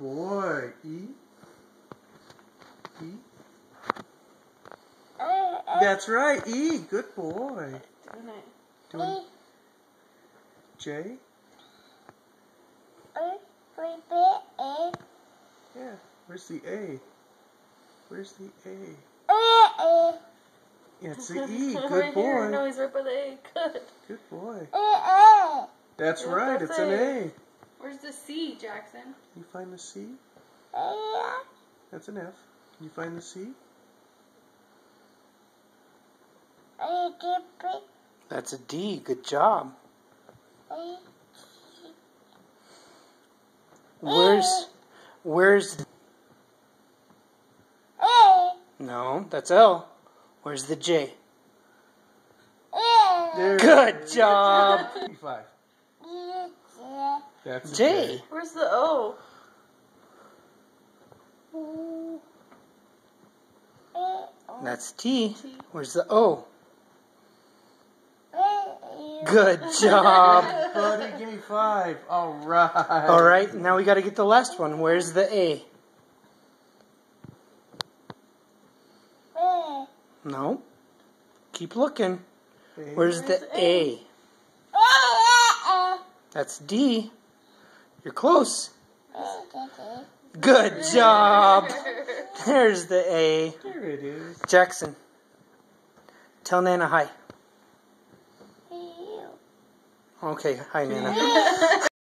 boy. E. E. That's right. E. Good boy. Doing J. Yeah. Where's the A? Where's the A? Yeah, it's the E. Good right boy. Here. No, he's right by the A. Good. Good boy. That's right. That's It's an A. Where's the C, Jackson? Can you find the C? That's an F. Can you find the C? That's a D. Good job. Where's No, that's L. Where's the J? Good job. 5. That's J. Where's the O? That's T. Where's the O? Good job. Buddy, give me 5. All right. All right, now we got to get the last one. Where's the A? No. Keep looking. Where's the A? That's D. You're close. Good job. There's the A. There it is. Jackson, tell Nana hi. Okay, hi Nana.